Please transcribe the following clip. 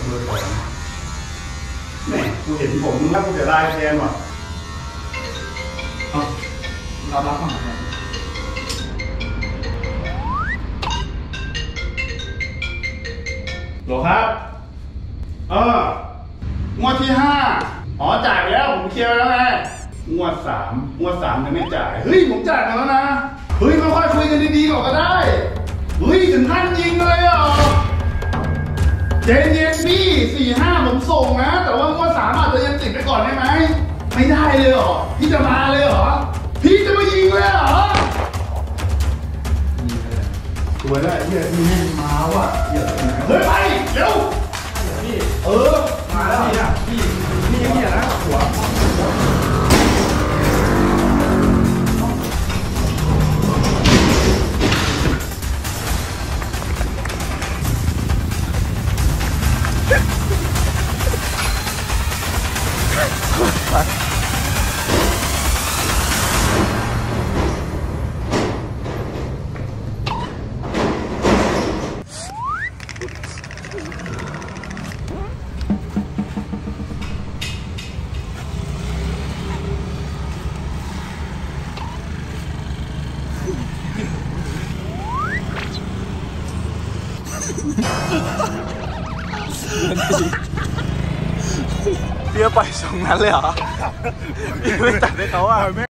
เบอร์2แม่กูเห็นผมแล้วกูจะไล่แทนว่ะเรารับมาครับหรอครับงวดที่5จ่ายไปแล้วผมเคลียร์ไปแล้วไงงวด3ยังไม่จ่ายเฮ้ยผมจ่ายมาแล้วนะเฮ้ยค่อยๆคุยกันดีๆก่อนก็ได้เฮ้ยถึงขั้นยิงเลยเหรอเจนเย็นพี่4-5ผมส่งนะแต่ว่างวด3อาจจะยังติดไปก่อนได้ไหมไม่ได้เลยเหรอพี่จะมาเลยเหรอพี่จะมายิงเลยเหรอตัวได้เฮียพี่แม่งมาว่ะเฮียเฮ้ยไปเร็วพี่มาแล้วพี่นี่ยังเนี่ยนะหัวเปี้ยไปตรงนั้นเลยเหรอพี่ไม่ตัดให้เขาอ่ะ